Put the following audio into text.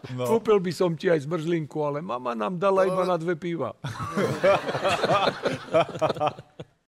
Kúpil by som ti aj zmrzlinku, ale mama nám dala iba na 2 piva.